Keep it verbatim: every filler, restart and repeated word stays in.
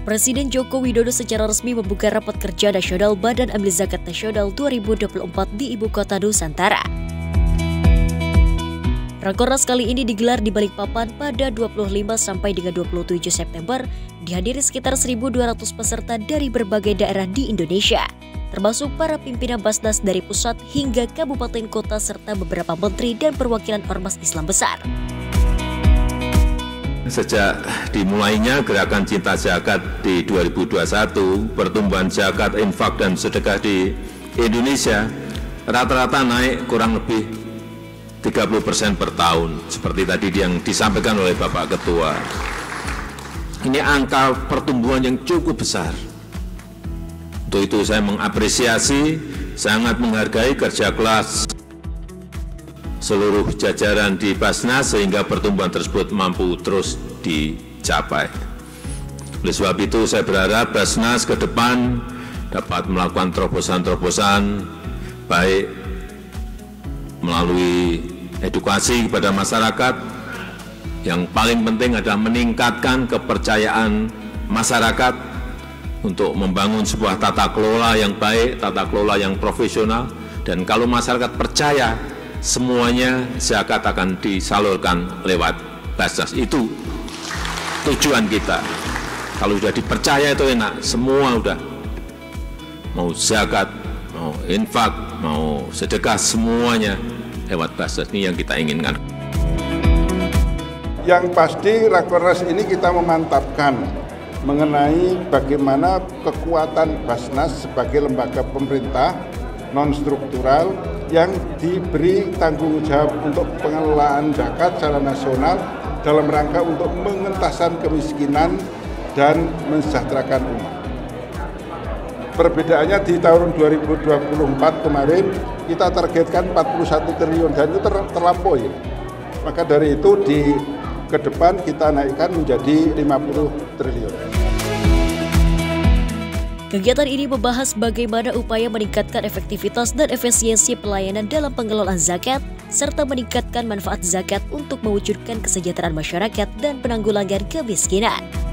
Presiden Joko Widodo secara resmi membuka rapat kerja nasional Badan Amil Zakat Nasional dua ribu dua puluh empat di Ibu Kota Nusantara. Rakornas kali ini digelar di Balikpapan pada dua puluh lima sampai dengan dua puluh tujuh September, dihadiri sekitar seribu dua ratus peserta dari berbagai daerah di Indonesia, termasuk para pimpinan Basnas dari pusat hingga kabupaten kota serta beberapa menteri dan perwakilan ormas Islam besar. Sejak dimulainya gerakan cinta zakat di dua ribu dua puluh satu, pertumbuhan zakat, infak, dan sedekah di Indonesia rata-rata naik kurang lebih tiga puluh persen per tahun, seperti tadi yang disampaikan oleh Bapak Ketua. Ini angka pertumbuhan yang cukup besar. Untuk itu saya mengapresiasi, sangat menghargai kerja keras seluruh jajaran di Basnas sehingga pertumbuhan tersebut mampu terus dicapai. Oleh sebab itu saya berharap Basnas ke depan dapat melakukan terobosan-terobosan baik melalui edukasi kepada masyarakat. Yang paling penting adalah meningkatkan kepercayaan masyarakat untuk membangun sebuah tata kelola yang baik, tata kelola yang profesional. Dan kalau masyarakat percaya, semuanya zakat akan disalurkan lewat Basnas. Itu tujuan kita. Kalau sudah dipercaya itu enak, semua sudah. Mau zakat, mau infak, mau sedekah, semuanya lewat Basnas. Ini yang kita inginkan. Yang pasti Rakornas ini kita memantapkan mengenai bagaimana kekuatan Basnas sebagai lembaga pemerintah non-struktural yang diberi tanggung jawab untuk pengelolaan zakat secara nasional dalam rangka untuk mengentasan kemiskinan dan mensejahterakan umat. Perbedaannya di tahun dua ribu dua puluh empat kemarin kita targetkan empat puluh satu triliun dan itu ter terlampaui. Maka dari itu di ke depan kita naikkan menjadi lima puluh triliun. Kegiatan ini membahas bagaimana upaya meningkatkan efektivitas dan efisiensi pelayanan dalam pengelolaan zakat, serta meningkatkan manfaat zakat untuk mewujudkan kesejahteraan masyarakat dan penanggulangan kemiskinan.